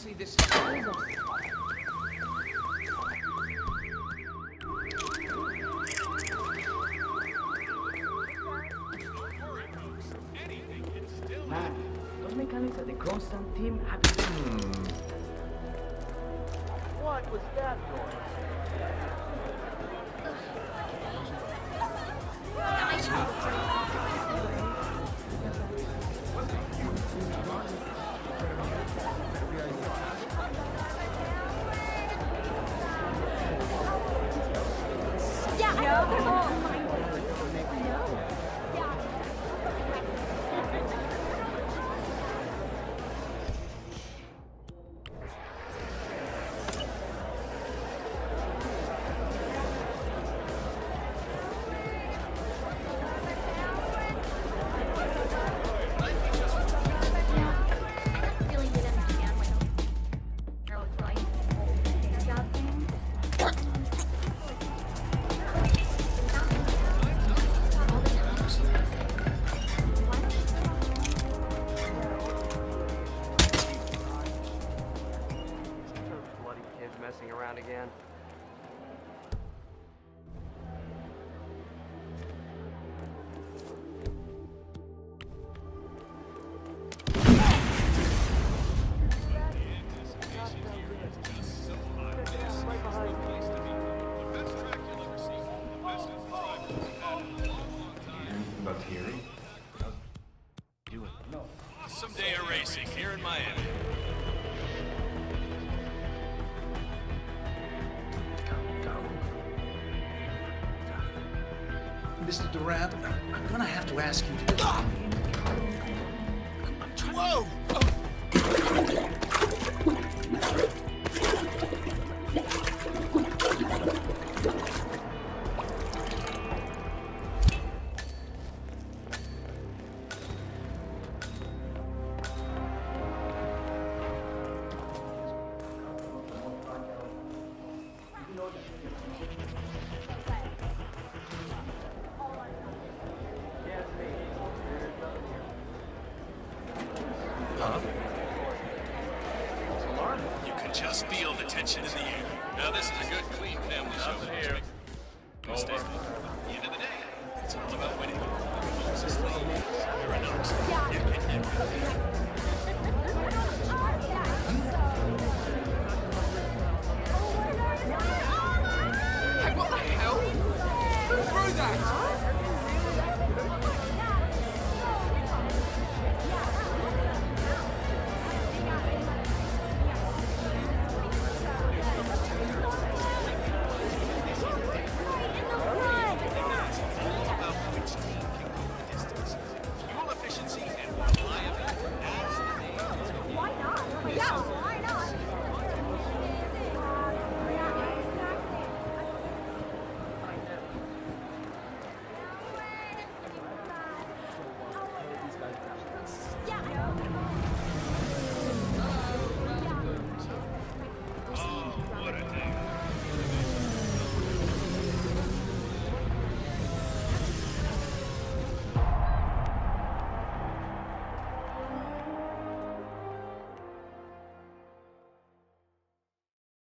Honestly, this is... Man, those mechanics at the Constant team have been... What was that noise? Messing around again. About Thierry? Do it. No. Someday a racing here in Miami. Mr. Durant, I'm gonna have to ask you to... Whoa! You can just feel the tension in the air. Now this is a good, clean family show. Here. At the end of the day, it's all about winning. Moses Lee, you're an ox. You can never.